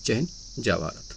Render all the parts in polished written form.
जय हिंद, जय भारत।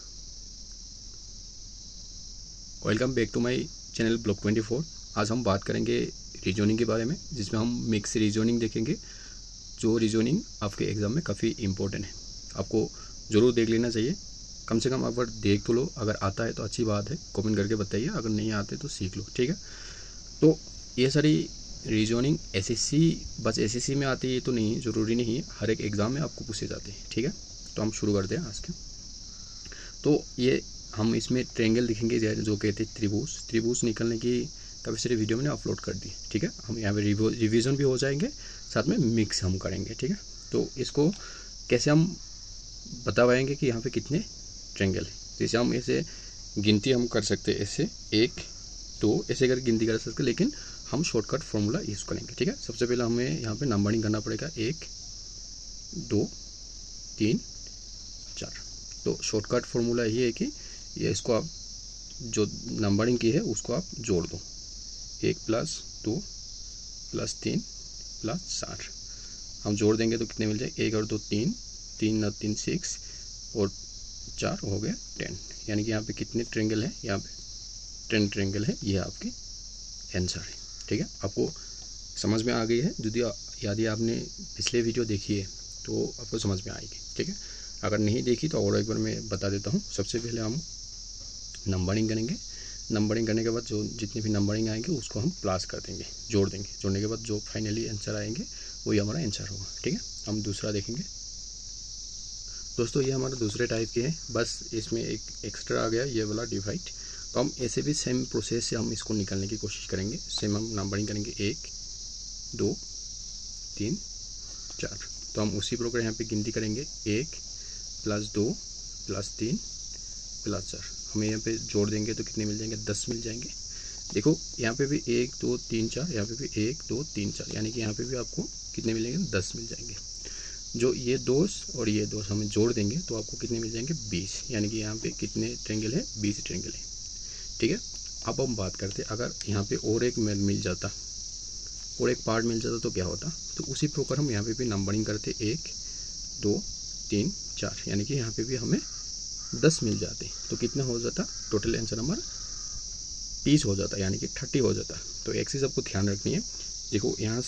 Welcome back to my channel block 24। आज हम बात करेंगे रीजनिंग के बारे में, जिसमें हम मिक्स रीजनिंग देखेंगे। जो रीजनिंग आपके एग्ज़ाम में काफ़ी इम्पोर्टेंट है, आपको ज़रूर देख लेना चाहिए। कम से कम अगर देख तो लो, अगर आता है तो अच्छी बात है, कमेंट करके बताइए। अगर नहीं आते तो सीख लो, ठीक है। तो ये सारी रीजनिंग बस एसएससी में आती है तो नहीं, ज़रूरी नहीं है, हर एक एग्ज़ाम में आपको पूछे जाते हैं, ठीक है। तो हम शुरू करते हैं आज के। तो ये हम इसमें ट्रायंगल दिखेंगे जो कहते हैं त्रिभुज निकलने की काफ़ी सारी वीडियो मैंने अपलोड कर दी, ठीक है। हम यहाँ पे रिवीजन भी हो जाएंगे, साथ में मिक्स हम करेंगे, ठीक है। तो इसको कैसे हम बता पाएंगे कि यहाँ पे कितने ट्रायंगल है। जैसे हम ऐसे गिनती हम कर सकते हैं, ऐसे 1 2 ऐसे करके गिनती कर सकते हैं, लेकिन हम शॉर्टकट फॉर्मूला यूज़ करेंगे, ठीक है। सबसे पहले हमें यहाँ पे नंबरिंग करना पड़ेगा 1 2 3 4। तो शॉर्टकट फॉर्मूला ये है कि ये इसको आप जो नंबरिंग की है उसको आप जोड़ दो, 1 + 2 + 3 + 4। हम जोड़ देंगे तो कितने मिल जाए, 1 और 2 3, 3 और 3 6 और 4 हो गया 10। यानी कि यहाँ पे कितने ट्रायंगल है, यहाँ पे 10 ट्रायंगल है। ये आपकी आंसर है, ठीक है। आपको समझ में आ गई है। यदि आपने पिछले वीडियो देखी है तो आपको समझ में आएगी, ठीक है। अगर नहीं देखी तो और एक बार मैं बता देता हूँ। सबसे पहले हम नंबरिंग करेंगे। नंबरिंग करने के बाद जो जितनी भी नंबरिंग आएंगे उसको हम प्लस कर देंगे, जोड़ देंगे। जोड़ने के बाद जो फाइनली आंसर आएंगे वही हमारा आंसर होगा, ठीक है। हम दूसरा देखेंगे। दोस्तों ये हमारा दूसरे टाइप के है, बस इसमें एक एक्स्ट्रा आ गया ये वाला डिवाइड। तो हम ऐसे भी सेम प्रोसेस से हम इसको निकालने की कोशिश करेंगे। सेम हम नंबरिंग करेंगे 1 2 3 4। तो हम उसी प्रकार यहाँ पे गिनती करेंगे 1 + 2 + 3 + 4। हमें यहाँ पे जोड़ देंगे तो कितने मिल जाएंगे, 10 मिल जाएंगे। देखो यहाँ पे भी 1 2 3 4, यहाँ पे भी 1 2 3 4, यानी कि यहाँ पे भी आपको कितने मिलेंगे, 10 मिल जाएंगे। जो ये 2 और ये 2 हमें जोड़ देंगे तो आपको कितने मिल जाएंगे, 20। यानी कि यहाँ पे कितने ट्रायंगल है, 20 ट्रायंगल है, ठीक है। अब हम बात करते हैं, अगर यहाँ पे और एक मिल जाता और एक पार्ट मिल जाता तो क्या होता। तो उसी प्रकार हम यहाँ पे भी नंबरिंग करते 1 2 3 4, यानी कि यहाँ पे भी हमें 10 मिल जाते तो कितना हो जाता, टोटल आंसर हमारा 30 हो जाता, यानी कि 30 हो जाता। तो एक चीज़ आपको ध्यान रखनी है। देखो यहाँ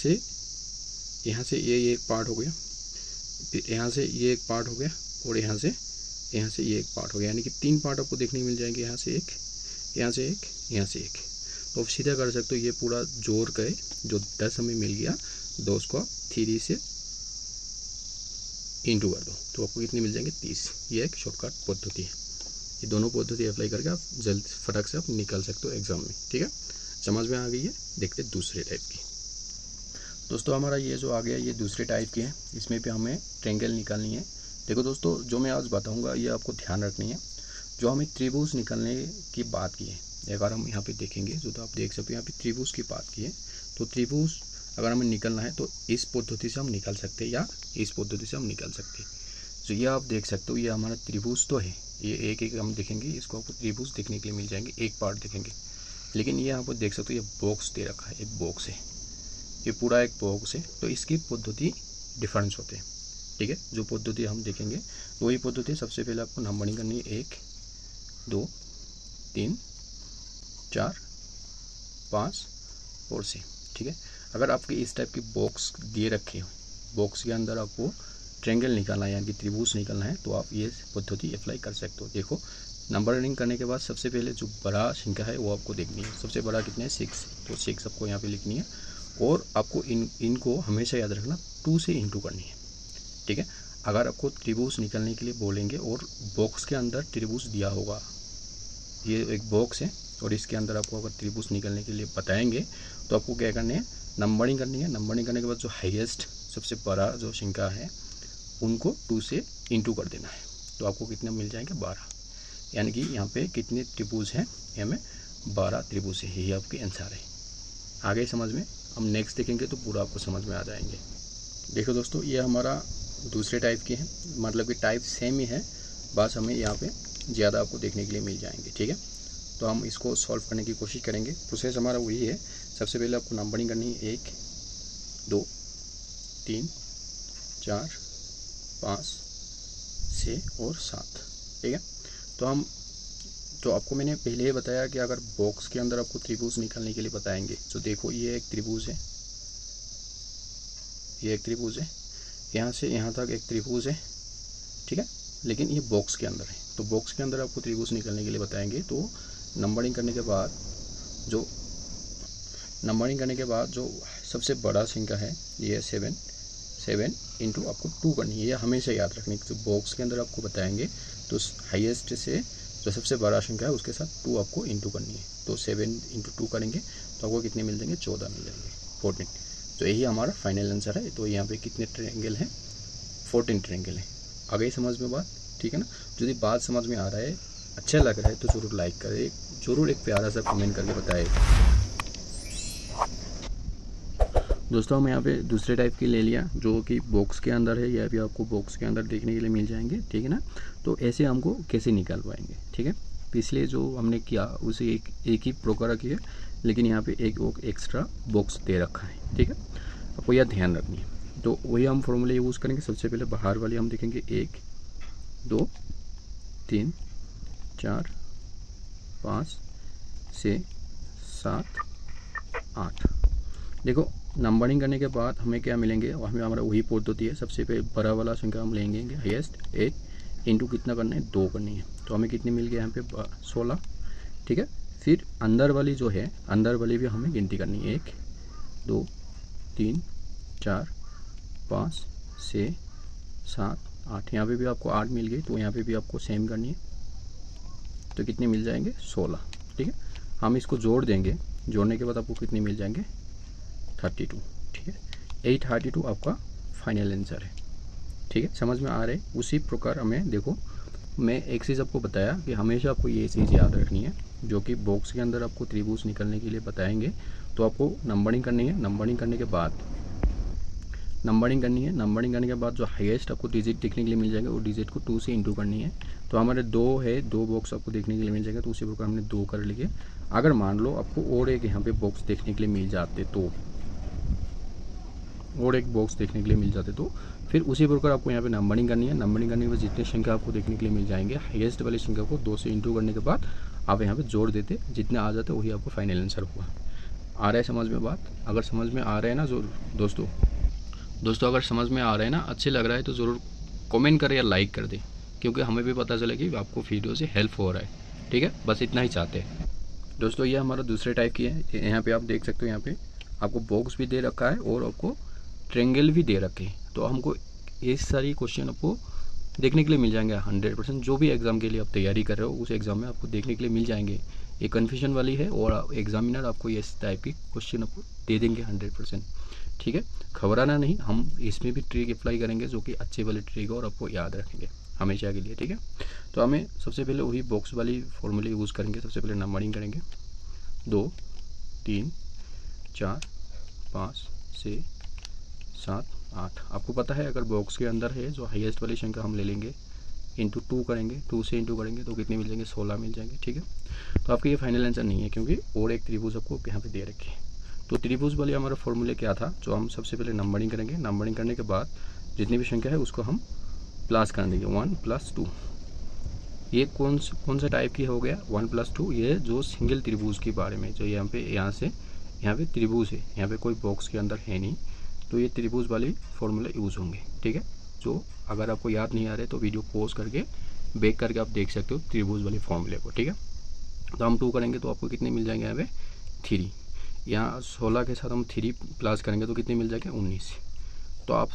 से ये एक पार्ट हो गया, फिर यहाँ से ये एक पार्ट हो गया, और यहाँ से ये एक पार्ट हो गया, यानी कि 3 पार्ट आपको देखने मिल जाएंगे। यहाँ से एक, यहाँ से एक, यहाँ से एक। तो आप सीधा कर सकते हो, ये पूरा जोड़ के जो 10 हमें मिल गया, 2 को आप 3 से इंटू कर दो तो आपको कितने मिल जाएंगे, 30। ये एक शॉर्टकट पद्धति है। ये दोनों पद्धति अप्लाई करके आप जल्द फटाक से आप निकल सकते हो एग्जाम में, ठीक है। समझ में आ गई है। देखते दूसरे टाइप की। दोस्तों हमारा ये जो आ गया ये दूसरे टाइप की है, इसमें भी हमें ट्रायंगल निकालनी है। देखो दोस्तों, जो मैं आज बताऊँगा ये आपको ध्यान रखनी है। जो हमें त्रिभुज निकालने की बात की है, अगर हम यहाँ पे देखेंगे जो तो आप देख सकते हो यहाँ पे त्रिभुज की बात की है। तो त्रिभुज अगर हमें निकलना है तो इस पद्धति से हम निकाल सकते हैं या इस पद्धति से हम निकाल सकते हैं। तो ये आप देख सकते हो, ये हमारा त्रिभुज तो है। ये एक एक हम देखेंगे, इसको आपको त्रिभुज देखने के लिए मिल जाएंगे, एक पार्ट देखेंगे। लेकिन ये यहाँ पर देख सकते हो ये बॉक्स दे रखा है, एक बॉक्स है, ये पूरा एक बॉक्स है। तो इसकी पद्धति डिफरेंस होते हैं, ठीक है। जो पद्धति हम देखेंगे वही पद्धति। सबसे पहले आपको नंबरिंग करनी है 1 2 3 4 5 और 6, ठीक है। अगर आपके इस टाइप की बॉक्स दिए रखे हो, बॉक्स के अंदर आपको ट्रायंगल निकालना है, यानी कि त्रिभुज निकालना है, तो आप ये पद्धति अप्लाई कर सकते हो। देखो नंबरिंग करने के बाद सबसे पहले जो बड़ा संख्या है वो आपको देखनी है। सबसे बड़ा कितना है, 6। तो 6 आपको यहाँ पे लिखनी है, और आपको इनको हमेशा याद रखना 2 से इंटू करनी है, ठीक है। अगर आपको त्रिभुज निकालने के लिए बोलेंगे और बॉक्स के अंदर त्रिभुज दिया होगा, ये एक बॉक्स है और इसके अंदर आपको अगर त्रिभुज निकालने के लिए बताएंगे तो आपको क्या करना है, नंबरिंग करनी है। नंबरिंग करने के बाद जो हाईएस्ट सबसे बड़ा जो संख्या है उनको 2 से इंटू कर देना है, तो आपको कितने मिल जाएंगे, 12। यानी कि यहाँ पे कितने त्रिभुज हैं, हमें 12 त्रिभुज है। यही आपके आंसर है। आगे समझ में हम नेक्स्ट देखेंगे तो पूरा आपको समझ में आ जाएंगे। देखो दोस्तों, ये हमारा दूसरे टाइप के हैं, मतलब कि टाइप सेम ही है, बस हमें यहाँ पे ज़्यादा आपको देखने के लिए मिल जाएंगे, ठीक है। तो हम इसको सॉल्व करने की कोशिश करेंगे। प्रोसेस हमारा वही है। सबसे पहले आपको नंबरिंग करनी है 1 2 3 4 5 6 और 7। ठीक है। तो आपको मैंने पहले ही बताया कि अगर बॉक्स के अंदर आपको त्रिभुज निकालने के लिए बताएंगे, तो देखो ये एक त्रिभुज है, ये एक त्रिभुज है, यहाँ से यहाँ तक एक त्रिभुज है, ठीक है, लेकिन ये बॉक्स के अंदर है। तो बॉक्स के अंदर आपको त्रिभुज निकालने के लिए बताएंगे, तो नंबरिंग करने के बाद जो सबसे बड़ा संख्या है ये 7 इंटू आपको 2 करनी है, ये हमेशा याद रखनी है। तो बॉक्स के अंदर आपको बताएंगे तो हाईएस्ट से जो सबसे बड़ा संख्या है उसके साथ 2 आपको इंटू करनी है। तो 7 इंटू 2 करेंगे तो आपको कितने मिल जाएंगे, 14 मिल जाएंगे, 14। तो यही हमारा फाइनल आंसर है। तो यहाँ पे कितने ट्रायंगल हैं, 14 ट्रायंगल है। आ गई समझ में बात, ठीक है ना। यदि बात समझ में आ रहा है, अच्छा लग रहा है, तो ज़रूर लाइक करें, ज़रूर एक प्यारा सा कमेंट करके बताएं। दोस्तों हम यहाँ पे दूसरे टाइप की ले लिया जो कि बॉक्स के अंदर है, यह भी आपको बॉक्स के अंदर देखने के लिए मिल जाएंगे, ठीक है ना। तो ऐसे हमको कैसे निकाल पाएंगे, ठीक है। पिछले जो हमने किया उसे एक ही प्रकार की है, लेकिन यहाँ पे एक एक्स्ट्रा बॉक्स दे रखा है, ठीक है। आपको यह ध्यान रखनी है। तो वही हम फॉर्मूले यूज़ करेंगे। सबसे पहले बाहर वाली हम देखेंगे 1 2 3 4 5 6 7 8। देखो नंबरिंग करने के बाद हमें क्या मिलेंगे, हमें हमारा वही पद्धति है। सबसे पहले बड़ा वाला संख्या हम लेंगे हाईएस्ट 8 इंटू कितना करना है, 2 करनी है। तो हमें कितनी मिल गई यहाँ पे 16, ठीक है। फिर अंदर वाली जो है, अंदर वाली भी हमें गिनती करनी है, 1 2 3 4 5 6 7 8। यहाँ पे भी आपको 8 मिल गई, तो यहाँ पे भी आपको सेम करनी है। तो कितने मिल जाएंगे, 16, ठीक है। हम इसको जोड़ देंगे, जोड़ने के बाद आपको कितने मिल जाएंगे, 32, ठीक है। 832 आपका फाइनल आंसर है, ठीक है। समझ में आ रहा है। उसी प्रकार हमें देखो, मैं एक चीज़ आपको बताया कि हमेशा आपको ये चीज़ याद रखनी है, जो कि बॉक्स के अंदर आपको त्रिभुज निकलने के लिए बताएंगे, तो आपको नंबरिंग करनी है। नंबरिंग करने के बाद नंबरिंग करने के बाद जो हाईएस्ट आपको डिजिट देखने के लिए मिल जाएगा, वो डिजिट को 2 से इंटू करनी है। तो हमारे 2 है, 2 बॉक्स आपको देखने के लिए मिल जाएगा, तो उसी प्रकार हमने 2 कर लिए। अगर मान लो आपको और एक यहाँ पे बॉक्स देखने के लिए मिल जाते, तो और एक बॉक्स देखने के लिए मिल जाते, तो फिर उसी प्रकार आपको यहाँ पे नंबरिंग करनी है। नंबरिंग करने के बाद जितने संख्या आपको देखने के लिए मिल जाएंगे, हाईएस्ट वाली संख्या को 2 से इंटू करने के बाद आप यहाँ पे जोड़ देते, जितने आ जाते वही आपको फाइनल आंसर हुआ। आ रहा है समझ में बात? अगर समझ में आ रहा है ना दोस्तों अगर समझ में आ रहा है ना, अच्छे लग रहा है, तो ज़रूर कमेंट करें या लाइक कर दें, क्योंकि हमें भी पता चले कि आपको वीडियो से हेल्प हो रहा है, ठीक है। बस इतना ही चाहते हैं दोस्तों। ये हमारा दूसरे टाइप की है। यहाँ पे आप देख सकते हो, यहाँ पे आपको बॉक्स भी दे रखा है और आपको ट्रायंगल भी दे रखे हैं। तो हमको ये सारी क्वेश्चन आपको देखने के लिए मिल जाएंगे 100%। जो भी एग्ज़ाम के लिए आप तैयारी कर रहे हो, उस एग्ज़ाम में आपको देखने के लिए मिल जाएंगे। ये कन्फ्यूजन वाली है, और एग्जामिनर आपको ये टाइप की क्वेश्चन आपको दे देंगे 100%, ठीक है। घबराना नहीं, हम इसमें भी ट्रिक अप्लाई करेंगे, जो कि अच्छे वाले ट्रिक और आपको याद रखेंगे हमेशा के लिए, ठीक है। तो हमें सबसे पहले वही बॉक्स वाली फॉर्मूले यूज़ करेंगे। सबसे पहले नंबरिंग करेंगे, 2 3 4 5 6 7 8। आपको पता है अगर बॉक्स के अंदर है, जो हाईएस्ट वाली संख्या हम ले लेंगे, इंटू 2 करेंगे, 2 से इंटू करेंगे तो कितने मिल जाएंगे, 16 मिल जाएंगे, ठीक है। तो आपका ये फाइनल आंसर नहीं है, क्योंकि और एक त्रिभुज आपको यहाँ पे दे रखे हैं। तो त्रिभुज वाले हमारा फॉर्मूले क्या था, जो हम सबसे पहले नंबरिंग करेंगे। नंबरिंग करने के बाद जितनी भी संख्या है उसको हम प्लस कर देंगे, 1 + 2। ये कौन सा टाइप की हो गया, 1 + 2। ये जो सिंगल त्रिभुज के बारे में, जो यहाँ पे त्रिभुज है, यहाँ पे कोई बॉक्स के अंदर है नहीं, तो ये त्रिभुज वाली फॉर्मूले यूज़ होंगे, ठीक है। जो अगर आपको याद नहीं आ रहे तो वीडियो पॉज करके बैक करके आप देख सकते हो त्रिभुज वाली फॉर्मूले को, ठीक है। तो हम 2 करेंगे तो आपको कितने मिल जाएंगे, यहाँ पे 3। यहाँ 16 के साथ हम 3 प्लस करेंगे तो कितने मिल जाएंगे, 19। तो आप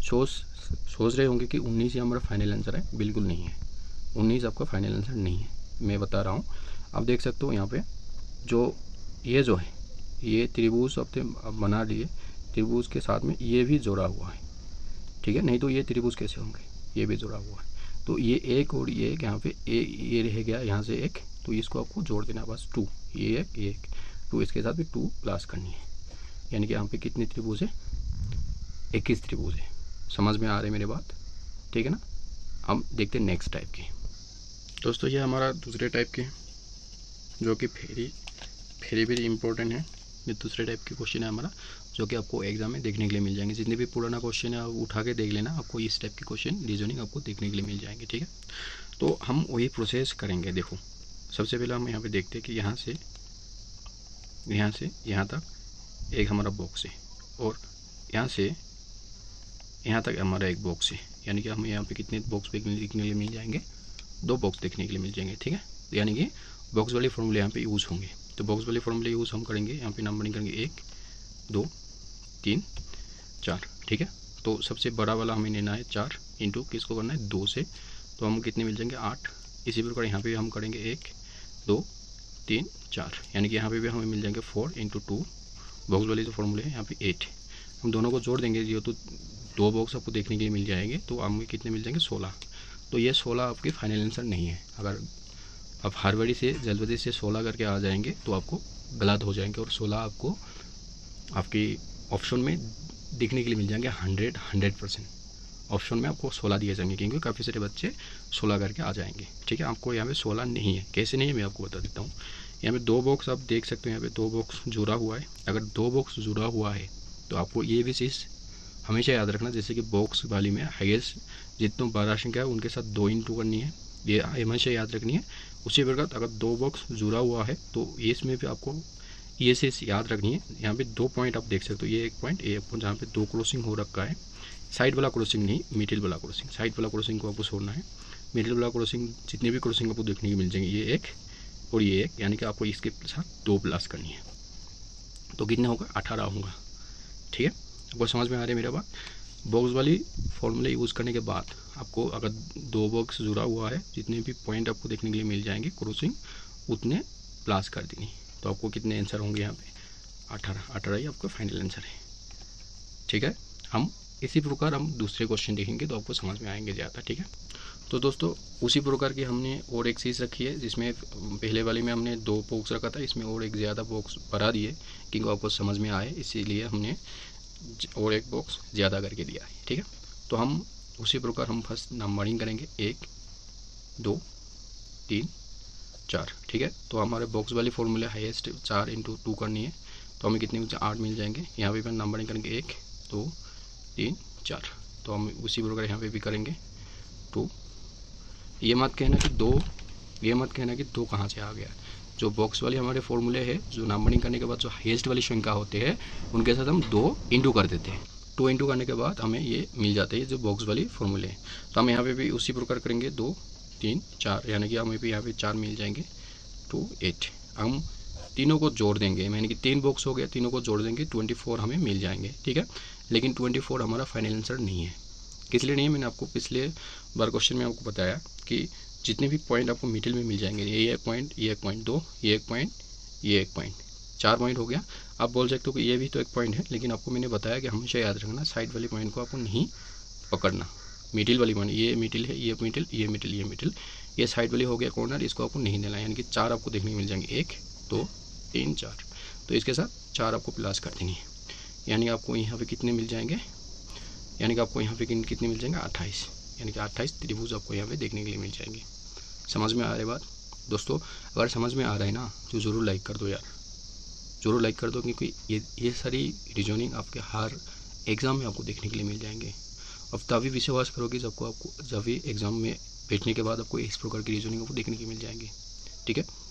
सोच रहे होंगे कि 19 ही हमारा फाइनल आंसर है। बिल्कुल नहीं है, 19 आपका फाइनल आंसर नहीं है, मैं बता रहा हूँ। आप देख सकते हो यहाँ पे जो है ये त्रिभुज अब बना लिए, त्रिभुज के साथ में ये भी जोड़ा हुआ है, ठीक है। नहीं तो ये त्रिभुज कैसे होंगे, ये भी जोड़ा हुआ है। तो ये एक और ये एक, यहाँ पे ये रह गया, यहाँ से एक, तो इसको आपको जोड़ देना बस 2। ये एक 2, इसके साथ भी 2 प्लस करनी है, यानी कि यहाँ पे कितने त्रिभुज है, 21 त्रिभुज है। समझ में आ रही है मेरी बात, ठीक है ना। हम देखते हैं नेक्स्ट टाइप की। दोस्तों ये हमारा दूसरे टाइप के, जो कि वेरी इंपॉर्टेंट है। ये दूसरे टाइप के क्वेश्चन है हमारा, जो कि आपको एग्जाम में देखने के लिए मिल जाएंगे। जितने भी पुराना क्वेश्चन है आप उठा के देख लेना, आपको इस टाइप के क्वेश्चन रीजनिंग आपको देखने के लिए मिल जाएंगे, ठीक है। तो हम वही प्रोसेस करेंगे। देखो सबसे पहले हम यहाँ पे देखते हैं कि यहाँ से यहाँ तक एक हमारा बॉक्स है और यहाँ से यहाँ तक हमारा एक बॉक्स है, यानी कि हमें यहाँ पे कितने बॉक्स देखने के लिए मिल जाएंगे, 2 बॉक्स देखने के लिए मिल जाएंगे। ठीक है, यानी कि बॉक्स वाले फॉर्मूले यहाँ पे यूज़ होंगे। तो बॉक्स वाले फॉर्मूले यूज़ हम करेंगे, यहाँ पे नंबरिंग करेंगे 1 2 3 4। ठीक है, तो सबसे बड़ा वाला हमें लेना है 4 इंटू किसको करना है 2 से, तो हम कितने मिल जाएंगे 8। इसी प्रकार यहाँ पे हम करेंगे 1 2 3 4, यानी कि यहाँ पे भी हमें मिल जाएंगे 4 इंटू 2, बॉक्स वाले जो फॉर्मूले हैं यहाँ पे 8। हम दोनों को जोड़ देंगे, ये तो 2 बॉक्स आपको देखने के लिए मिल जाएंगे, तो हमें कितने मिल जाएंगे 16। तो ये 16 आपके फाइनल आंसर नहीं है। अगर आप हड़बड़ी से जल्दबाजी से 16 करके आ जाएंगे तो आपको गलत हो जाएंगे, और 16 आपको आपकी ऑप्शन में दिखने के लिए मिल जाएंगे 100%। ऑप्शन में आपको 16 दिए जाएंगे, क्योंकि काफ़ी सारे बच्चे 16 करके आ जाएंगे। ठीक है, आपको यहाँ पे 16 नहीं है। कैसे नहीं है मैं आपको बता देता हूँ। यहाँ पे 2 बॉक्स आप देख सकते हो, यहाँ पे 2 बॉक्स जुड़ा हुआ है। अगर 2 बॉक्स जुड़ा हुआ है तो आपको ये भी चीज़ हमेशा याद रखना, जैसे कि बॉक्स वाली में हाईएस्ट जितने 12 संख्या है उनके साथ 2 इंटू करनी है, ये हमेशा याद रखनी है। उसी प्रकार अगर 2 बॉक्स जुड़ा हुआ है तो इसमें भी आपको ये चीज़ याद रखनी है। यहाँ पे 2 पॉइंट आप देख सकते हो, ये 1 पॉइंट ये 1 पॉइंट, जहाँ पे 2 क्रॉसिंग हो रखा है। साइड वाला क्रॉसिंग नहीं, मिडिल वाला क्रॉसिंग। साइड वाला क्रॉसिंग को आपको छोड़ना है, मिडिल वाला क्रॉसिंग जितने भी क्रॉसिंग आपको देखने को मिल जाएंगे, ये 1 और ये 1, यानी कि आपको इसके साथ 2 प्लस करनी है। तो कितना होगा 18 होगा। ठीक है, आपको समझ में आ रही है मेरा बात। बॉक्स वाली फॉर्मूले यूज़ करने के बाद आपको अगर 2 बॉक्स जुड़ा हुआ है, जितने भी पॉइंट आपको देखने के लिए मिल जाएंगे क्रॉसिंग, उतने प्लस कर देनी। तो आपको कितने आंसर होंगे यहाँ पे 18 ही आपका फाइनल आंसर है। ठीक है, हम इसी प्रकार हम दूसरे क्वेश्चन देखेंगे तो आपको समझ में आएंगे ज़्यादा। ठीक है, तो दोस्तों उसी प्रकार की हमने और एक चीज़ रखी है, जिसमें पहले वाली में हमने 2 बॉक्स रखा था, इसमें और एक ज़्यादा बॉक्स बढ़ा दिए क्योंकि आपको समझ में आए, इसीलिए हमने और एक बॉक्स ज़्यादा करके दिया है। ठीक है, तो हम उसी प्रकार हम फर्स्ट नंबरिंग करेंगे 1 2 3 4। ठीक है, तो हमारे बॉक्स वाली फॉर्मूले हाईएस्ट 4 इंटू 2 करनी है, तो हमें कितने 8 मिल जाएंगे। यहाँ पे नंबरिंग करेंगे 1 2 3 4, तो हम उसी प्रकार यहाँ पे भी करेंगे 2। ये मत कहना कि 2 कहाँ से आ गया। जो बॉक्स वाले हमारे फॉर्मूले हैं, जो नंबरिंग करने के बाद जो हाईएस्ट वाली संख्या होते हैं उनके साथ हम 2 इंटू कर देते हैं। 2 इंटू करने के बाद हमें ये मिल जाते हैं जो बॉक्स वाली फॉर्मूले हैं। तो हम यहाँ पे भी उसी प्रकार करेंगे 2 3 4, यानी कि हमें भी यहाँ पे 4 मिल जाएंगे 2 8। हम तीनों को जोड़ देंगे, यानी कि 3 बॉक्स हो गया, तीनों को जोड़ देंगे 24 हमें मिल जाएंगे। ठीक है, लेकिन 24 हमारा फाइनल आंसर नहीं है। किस लिए नहीं है, मैंने आपको पिछले बार क्वेश्चन में आपको बताया कि जितने भी पॉइंट आपको मिडिल में मिल जाएंगे, ये 1 पॉइंट, ये 1 पॉइंट, 2 ये 1 पॉइंट, ये 1 पॉइंट, 4 पॉइंट हो गया। आप बोल सकते हो कि ये भी तो 1 पॉइंट है, लेकिन आपको मैंने बताया कि हमेशा याद रखना साइड वाली पॉइंट को आपको नहीं पकड़ना। मिडिल वाली पॉइंट, ये मिडिल है, ये मिडिल, ये मिडिल, ये मिडिल, ये साइड वाली हो गया कॉर्नर, इसको आपको नहीं देना। यानी कि 4 आपको देखने को मिल जाएंगे, 1 2 3 4, तो इसके साथ 4 आपको प्लस कर देनी है। यानी आपको यहाँ पे कितने मिल जाएंगे, यानी कि आपको यहाँ पे कितने मिल जाएंगे 28, यानी कि 28 त्रिभुज आपको यहाँ पे देखने के लिए मिल जाएंगे। समझ में आ रही बात दोस्तों? अगर समझ में आ रहा है ना तो ज़रूर लाइक कर दो यार, ज़रूर लाइक कर दो, क्योंकि ये सारी रीजनिंग आपके हर एग्ज़ाम में आपको देखने के लिए मिल जाएंगे। अब तभी विश्वास करोगे जब भी एग्ज़ाम में बैठने के बाद आपको इस प्रकार की रीजनिंग आपको देखने के मिल जाएंगे। ठीक है।